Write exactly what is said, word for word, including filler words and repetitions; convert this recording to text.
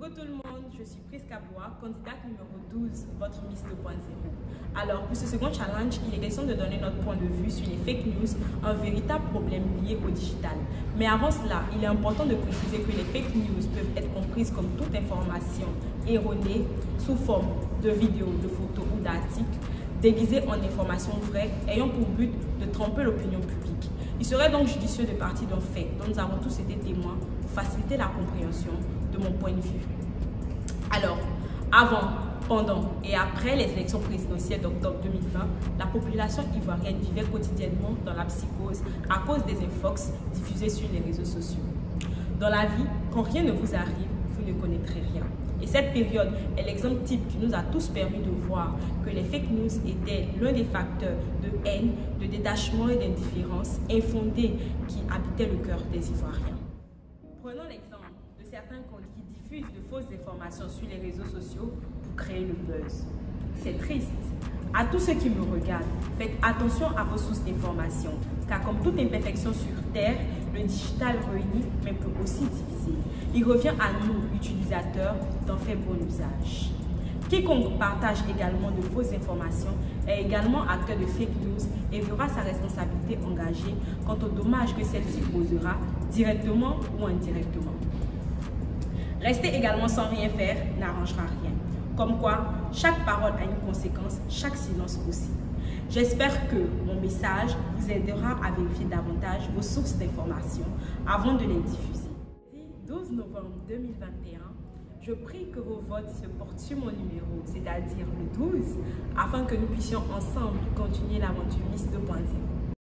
Coucou tout le monde, je suis Priska Bois, candidate numéro douze, votre Miss deux point zéro. Alors, pour ce second challenge, il est question de donner notre point de vue sur les fake news, un véritable problème lié au digital. Mais avant cela, il est important de préciser que les fake news peuvent être comprises comme toute information erronée sous forme de vidéos, de photos ou d'articles, déguisées en informations vraies, ayant pour but de tromper l'opinion publique. Il serait donc judicieux de partir d'un fait dont nous avons tous été témoins pour faciliter la compréhension de mon point de vue. Alors, avant, pendant et après les élections présidentielles d'octobre deux mille vingt, la population ivoirienne vivait quotidiennement dans la psychose à cause des infox diffusés sur les réseaux sociaux. Dans la vie, quand rien ne vous arrive, vous ne connaîtrez rien. Et cette période est l'exemple type qui nous a tous permis de voir que les fake news étaient l'un des facteurs de haine, de détachement et d'indifférence infondés qui habitaient le cœur des Ivoiriens. Prenons l'exemple de certains comptes qui diffusent de fausses informations sur les réseaux sociaux pour créer le buzz. C'est triste. À tous ceux qui me regardent, faites attention à vos sources d'informations, car comme toute imperfection sur Terre, le digital réunit mais peut aussi diviser. Il revient à nous, utilisateurs, d'en faire bon usage. Quiconque partage également de fausses informations est également acteur de fake news et verra sa responsabilité engagée quant aux dommages que celle-ci causera, directement ou indirectement. Rester également sans rien faire n'arrangera rien. Comme quoi, chaque parole a une conséquence, chaque silence aussi. J'espère que mon message vous aidera à vérifier davantage vos sources d'informations avant de les diffuser. douze novembre deux mille vingt et un, je prie que vos votes se portent sur mon numéro, c'est-à-dire le douze, afin que nous puissions ensemble continuer l'aventure Miss deux point zéro.